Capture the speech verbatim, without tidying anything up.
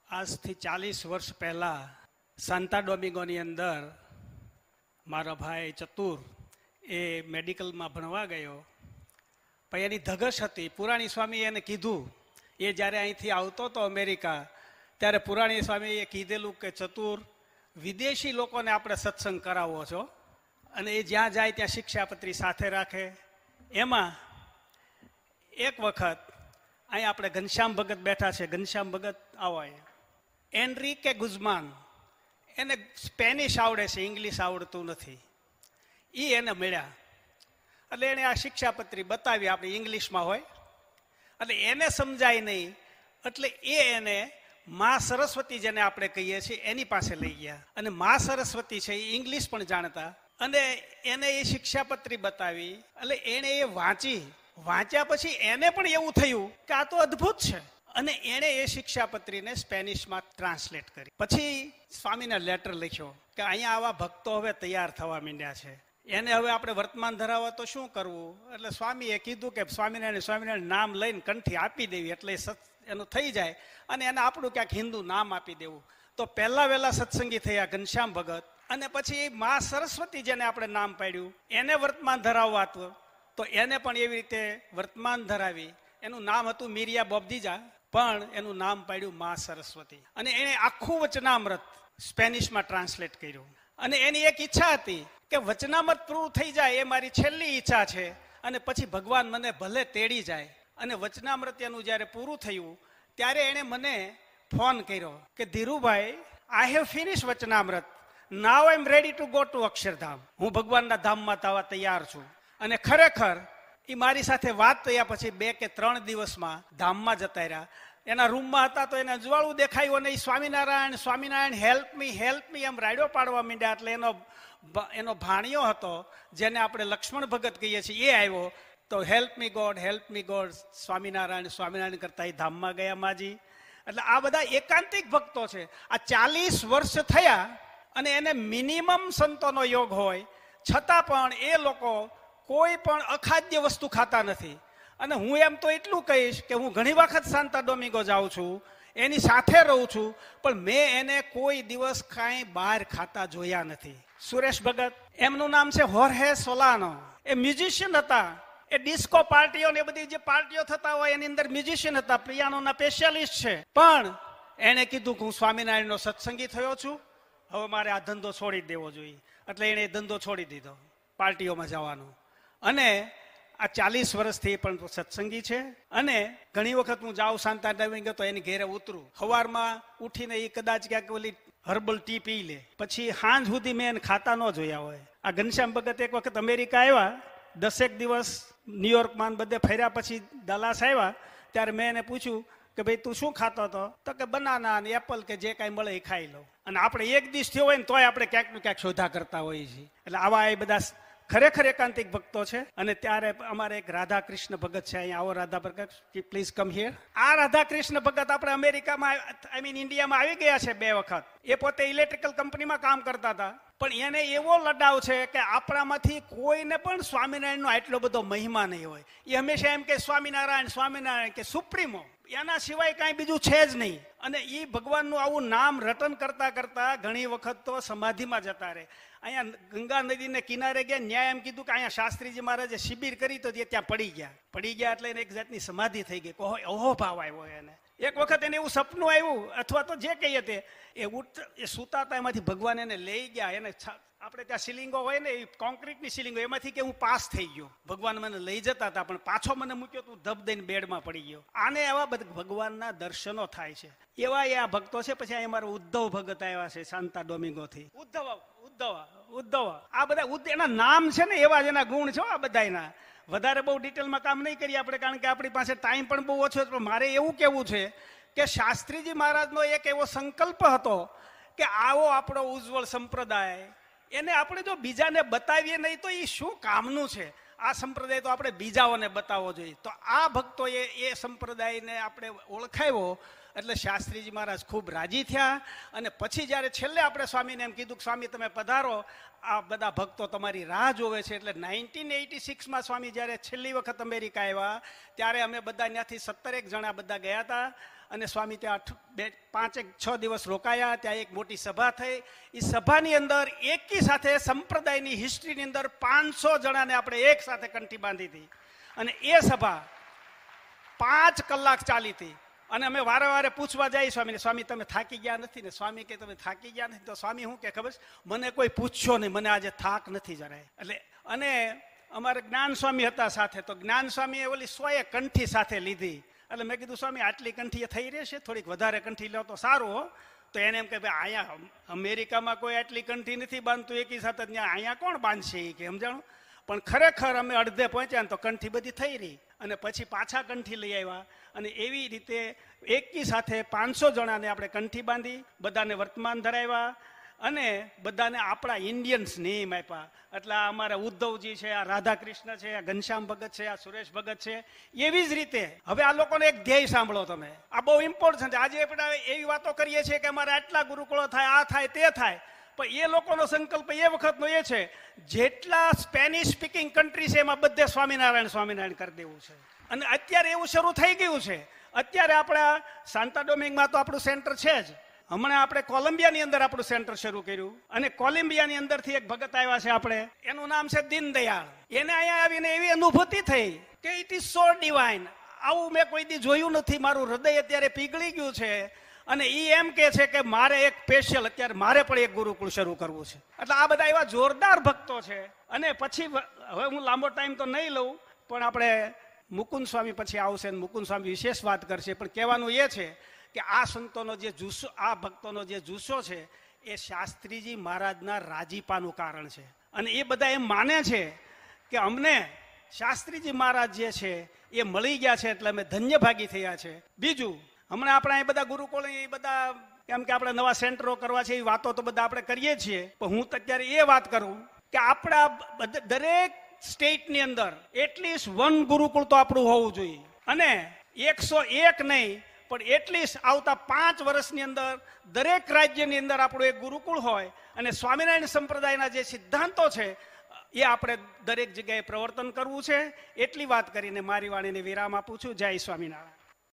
આજથી ચાલીસ વર્ષ પહેલા સાન્તા ડોમિંગોની અંદર મારો ભાઈ ચતુર એ મેડિકલમાં ભણવા ગયો. પણ એની ધગશ હતી. પુરાણી સ્વામી એને કીધું, એ જ્યારે અહીંથી આવતો હતો અમેરિકા, ત્યારે પુરાણી સ્વામીએ કીધેલું કે ચતુર, વિદેશી લોકોને આપણે સત્સંગ કરાવો છો અને એ જ્યાં જાય ત્યાં શિક્ષાપત્રી સાથે રાખે. એમાં એક વખત અહીં આપણે ઘનશ્યામ ભગત બેઠા છે. ઘનશ્યામ ભગત આવો. એનરિકે ગુઝમાન, એને સ્પેનિશ આવડે છે, ઇંગ્લિશ આવડતું નથી. એ એને મળ્યા એટલે એને આ શિક્ષાપત્રી બતાવી, આપણી ઇંગ્લિશમાં હોય એટલે એને સમજાય નહીં. એટલે એ એને મા સરસ્વતી જેને આપણે કહીએ છીએ એની પાસે લઈ ગયા. અને મા સરસ્વતી છે એ ઇંગ્લિશ પણ જાણતા, અને એને એ શિક્ષાપત્રી બતાવી. એટલે એને એ વાંચી. વાંચ્યા પછી એને પણ એવું થયું કે આ તો અદ્ભુત છે, અને એણે એ શિક્ષાપત્રીને સ્પેનિશમાં ટ્રાન્સલેટ કરી. પછી સ્વામીને લેટર લખ્યો કે અહીંયા આવા ભક્તો હવે તૈયાર થવા માંડ્યા છે, એને હવે આપણે વર્તમાન ધરાવવા તો શું કરવું? એટલે સ્વામીએ કીધું કે સ્વામિનારાયણ સ્વામિનારાયણ નામ લઈને કંઠી આપી દેવી એટલે એનું થઈ જાય, અને એને આપણું ક્યાંક હિન્દુ નામ આપી દેવું. તો પહેલા વહેલા સત્સંગી થયા ઘનશ્યામ ભગત, અને પછી મા સરસ્વતી જેને આપણે નામ પાડ્યું એને વર્તમાન ધરાવવા હતું, તો એને પણ એવી રીતે વર્તમાન ધરાવી. એનું નામ હતું મિરિયા બોબદીજા, પણ એનું નામ પાડ્યું મા સરસ્વતી. અને એણે આખું વચનામૃત સ્પેનિશમાં ટ્રાન્સલેટ કર્યું. અને એની એક ઈચ્છા હતી કે વચનામૃત પૂરું થઈ જાય, એ મારી છેલ્લી ઈચ્છા છે, અને પછી ભગવાન મને ભલે તેડી જાય. અને વચનામૃત એનું જ્યારે પૂરું થયું ત્યારે એણે મને ફોન કર્યો કે Dhirubhai, I have finish Vachanamrut, now I am ready to go to Akshardham. હું ભગવાનના ધામમાં થવા તૈયાર છું. અને ખરેખર એ મારી સાથે વાત થયા પછી બે કે ત્રણ દિવસમાં ધામમાં જતા રહ્યા. એના રૂમમાં હતા તો એને અજવાળું દેખાયું, અને એ Swaminarayan Swaminarayan help me help me એમ રાડ્યો પાડવા માંડ્યા. એટલે એનો એનો ભાણિયો હતો જેને આપણે લક્ષ્મણ ભગત કહીએ છીએ, એ આવ્યો તો help me God help me God Swaminarayan Swaminarayan કરતા એ ધામમાં ગયા માજી. એટલે આ બધા એકાંતિક ભક્તો છે. આ ચાલીસ વર્ષ થયા અને એને મિનિમમ સંતોનો યોગ હોય છતાં પણ એ લોકો કોઈ પણ અખાદ્ય વસ્તુ ખાતા નથી. અને હું એમ તો એટલું કહીશ કે હું ઘણી વખત સાન્તા ડોમિંગો જાઉં છું, એની સાથે રહું છું, પણ મેં એને કોઈ દિવસ કાંઈ બહાર ખાતા જોયા નથી. સુરેશ ભગત, એમનું નામ છે હોર્હે સોલાનો. એ મ્યુઝિશિયન હતા. એ ડિસ્કો પાર્ટીઓ ને બધી જે પાર્ટીઓ થતા હોય એની અંદર મ્યુઝિશિયન હતા, પિયાનોના સ્પેશિયાલિસ્ટ છે. પણ એણે કીધું કે હું સ્વામિનારાયણનો સત્સંગી થયો છું, હવે મારે આ ધંધો છોડી દેવો જોઈએ. એટલે એણે ધંધો છોડી દીધો, પાર્ટીઓમાં જવાનો. અને આ ચાલીસ વર્ષથી પણ સત્સંગી છે. અને ઘણી વખત હું જાઉં સાન્તા ડોમિંગો તો એની ઘેરે ઉતરું. સવારમાં ઉઠીને એ કદાચ ક્યાંક ઓલી હર્બલ ટી પી લે, પછી સાંજ સુધી મેં એને ખાતા ન જોયા હોય. આ ઘનશ્યામ ભગત એક વખત અમેરિકા આવ્યા, દસેક દિવસ ન્યુયોર્કમાં બધે ફર્યા, પછી દલાસ આવ્યા ત્યારે મેં એને પૂછ્યું કે ભાઈ તું શું ખાતો હતો? તો કે બનાના અને એપલ કે જે કાંઈ મળે એ ખાઈ લો. અને આપણે એક દિવસ થયો હોય ને તોય આપણે ક્યાંક ને ક્યાંક શોધા કરતા હોઈએ છીએ. એટલે આવા એ બધા ખરેખર એકાંતિક ભક્તો છે. અને ત્યારે અમારે એક રાધા કૃષ્ણ ભગત છે, અહીંયા આવો રાધા ભગત, પ્લીઝ કમ હિયર. આ રાધા કૃષ્ણ ભગત આપણે અમેરિકામાં આઈ મીન ઇન્ડિયામાં આવી ગયા છે બે વખત. એ પોતે ઇલેક્ટ્રિકલ કંપનીમાં કામ કરતા હતા, પણ એને એવો લડાવ છે કે આપણામાંથી કોઈને પણ સ્વામિનારાયણનો આટલો બધો મહિમા નહીં હોય. એ હંમેશા એમ કે સ્વામિનારાયણ સ્વામિનારાયણ કે સુપ્રીમો, એના સિવાય કાંઈ બીજું છે જ નહીં. અને એ ભગવાનનું આવું નામ રટન કરતા કરતા ઘણી વખત તો સમાધિમાં જતા રહે. અહીંયા ગંગા નદીને કિનારે ગયા, ન્યાય એમ કીધું કે અહીંયા શાસ્ત્રીજી મહારાજે શિબિર કરી તો ત્યાં પડી ગયા. પડી ગયા એટલે એને એક જાતની સમાધિ થઈ ગઈ. ઓહો ભાવ આવ્યો એને. એક વખત એને એવું સપનું આવ્યું, અથવા તો જે કહીએ તે એ ઉઠ એ સૂતા હતા, એમાંથી ભગવાન એને લઈ ગયા. એને આપણે ત્યાં સિલિંગો હોય ને, એ કોન્ક્રીટની સિલિંગો, એમાંથી કે હું પાસ થઈ ગયો. ભગવાન મને લઈ જતા હતા પણ પાછો મને મૂક્યો, તું ધબ દઈને બેડમાં પડી ગયો. આને એવા બધા ભગવાનના દર્શનો થાય છે. એવા એ આ ભક્તો છે. પછી અહીંયા મારો ઉદ્ધવ ભગત આવ્યા છે સાન્તા ડોમિંગોથી. ઉદ્ધવ ઉદ્ધવ ઉદ્ધવ આ બધા એના નામ છે ને, એવા જ એના ગુણ છે આ બધા એના. વધારે બહુ ડિટેલમાં કામ નહીં કરીએ આપણે, કારણ કે આપણી પાસે ટાઈમ પણ બહુ ઓછો છે. પણ મારે એવું કહેવું છે કે શાસ્ત્રીજી મહારાજનો એક એવો સંકલ્પ હતો કે આવો આપણો ઉજ્જવળ સંપ્રદાય, એને આપણે જો બીજાને બતાવીએ નહીં તો એ શું કામનું છે? આ સંપ્રદાય તો આપણે બીજાઓને બતાવવો જોઈએ. તો આ ભક્તોએ એ સંપ્રદાયને આપણે ઓળખાવ્યો એટલે શાસ્ત્રીજી મહારાજ ખૂબ રાજી થયા. અને પછી જ્યારે છેલ્લે આપણે સ્વામીને એમ કીધું કે સ્વામી તમે પધારો, આ બધા ભક્તો તમારી રાહ જોવે છે. એટલે નાઇન્ટીન એટી સિક્સમાં સ્વામી જ્યારે છેલ્લી વખત અમેરિકા આવ્યા ત્યારે અમે બધા ત્યાંથી સત્તરેક જણા બધા ગયા હતા. અને સ્વામી ત્યાં બે પાંચેક છ દિવસ રોકાયા. ત્યાં એક મોટી સભા થઈ. એ સભાની અંદર એકી સાથે સંપ્રદાયની હિસ્ટ્રીની અંદર પાંચસો જણાને આપણે એક સાથે કંઠી બાંધી હતી અને એ સભા પાંચ કલાક ચાલી હતી. અને અમે વારે વારે પૂછવા જઈએ સ્વામીને, સ્વામી તમે થાકી ગયા નથી ને? સ્વામી કે તમે થાકી ગયા નથી? તો સ્વામી શું કે ખબર, મને કોઈ પૂછ્યો નહીં, મને આજે થાક નથી જરાય. એટલે અને અમારે જ્ઞાન સ્વામી હતા સાથે, તો જ્ઞાન સ્વામીએ ઓલી સોએ કંઠી સાથે લીધી. એટલે મેં કીધું સ્વામી આટલી કંઠી થઈ રહેશે, થોડીક વધારે કંઠી લો તો સારું હો. તો એને એમ કે ભાઈ અહીંયા અમેરિકામાં કોઈ આટલી કંઠી નથી બાંધતું એકી સાથે, ત્યાં અહીંયા કોણ બાંધશે એ કે સમજાણું. પણ ખરેખર અમે અડધે પહોંચ્યા ને તો કંઠી બધી થઈ રહી અને પછી પાછા કંઠી લઈ આવ્યા અને એવી રીતે એકી સાથે પાંચસો જણાને આપણે કંઠી બાંધી, બધાને વર્તમાન ધરાવ્યા અને બધાને આપણા ઇન્ડિયન્સ નેમ આપ્યા. એટલે અમારા ઉદ્ધવજી છે, આ રાધાકૃષ્ણ છે, આ ઘનશ્યામ ભગત છે, આ સુરેશ ભગત છે. એવી જ રીતે હવે આ લોકોને એક ધ્યેય સાંભળો તમે, આ બહુ ઇમ્પોર્ટન્ટ છે. આજે આપણે એવી વાતો કરીએ છીએ કે અમારે આટલા ગુરુકુળો થાય, આ થાય, તે થાય, પણ એ લોકોનો સંકલ્પ એ વખતનો એ છે જેટલા સ્પેનિશ સ્પીકિંગ કન્ટ્રી છે એમાં બધે સ્વામિનારાયણ સ્વામિનારાયણ કરી દેવું છે. અને અત્યારે એવું શરૂ થઈ ગયું છે. અત્યારે આપણા સાન્તા ડોમિંગમાં તો આપણું સેન્ટર છે જ. હમણાં આપણે કોલંબિયાની અંદર આપણું સેન્ટર શરૂ કર્યું અને કોલંબિયાની અંદરથી એક ભગત આવ્યા છે આપણે, એનું નામ છે દીનદયાળ. એને અહીંયા આવીને એવી અનુભૂતિ થઈ કે ઇટ ઇઝ સો ડિવાઇન. આવું મેં કોઈ દી જોયું નથી. મારું હૃદય અત્યારે પીગળી ગયું છે અને એ એમ કે છે કે મારે એક સ્પેશિયલ અત્યારે મારે પણ એક ગુરુકુળ શરૂ કરવું છે. એટલે આ બધા એવા જોરદાર ભક્તો છે. અને પછી હવે હું લાંબો ટાઈમ તો નહીં લઉં, પણ આપણે મુકુંદ સ્વામી પછી આવશે, મુકુંદ સ્વામી વિશેષ વાત કરશે. પણ કહેવાનું એ છે કે આ સંતોનો જે જુસ્સો, આ ભક્તોનો જે જુસ્સો છે એ શાસ્ત્રીજી મહારાજના રાજીપાનું કારણ છે. અને એ બધા એમ માને છે કે અમને શાસ્ત્રીજી મહારાજ જે છે એ મળી ગયા છે એટલે અમે ધન્યભાગી થયા છે. બીજું, હમણાં આપણે એ બધા ગુરુકુળ એ બધા કેમ કે આપણે નવા સેન્ટરો કરવા છે, એ વાતો તો બધા આપણે કરીએ છીએ. પણ હું તો અત્યારે એ વાત કરું કે આપણા દરેક સ્ટેટની અંદર એટલીસ્ટ વન ગુરુકુળ તો આપણું હોવું જોઈએ. અને એકસો એક નહીં પણ એટલીસ્ટ આવતા પાંચ વર્ષની અંદર દરેક રાજ્યની અંદર આપણું એક ગુરુકુળ હોય અને સ્વામિનારાયણ સંપ્રદાયના જે સિદ્ધાંતો છે એ આપણે દરેક જગ્યાએ પ્રવર્તન કરવું છે. એટલી વાત કરીને મારી વાણીને વિરામ આપું છું. જય સ્વામિનારાયણ.